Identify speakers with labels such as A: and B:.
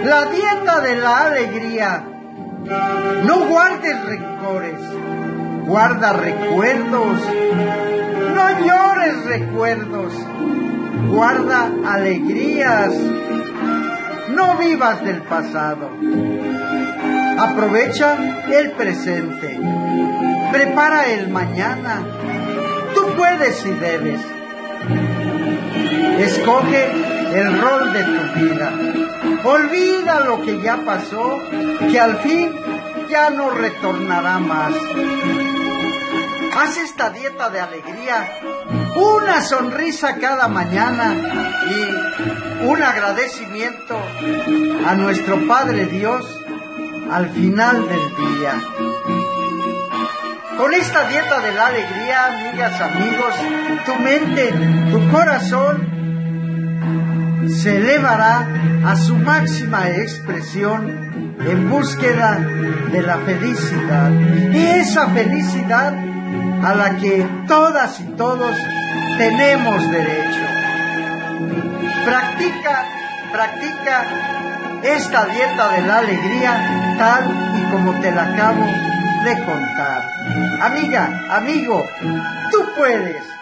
A: La dieta de la alegría. No guardes rencores, guarda recuerdos. No llores recuerdos, guarda alegrías. No vivas del pasado. Aprovecha el presente. Prepara el mañana. Tú puedes y debes. Escoge el rol de tu vida. Olvida lo que ya pasó, que al fin ya no retornará más. Haz esta dieta de alegría, una sonrisa cada mañana y un agradecimiento a nuestro Padre Dios al final del día. Con esta dieta de la alegría, amigas, amigos, tu mente, tu corazón se elevará a su máxima expresión en búsqueda de la felicidad. Y esa felicidad a la que todas y todos tenemos derecho. Practica esta dieta de la alegría tal y como te la acabo de contar. Amiga, amigo, tú puedes.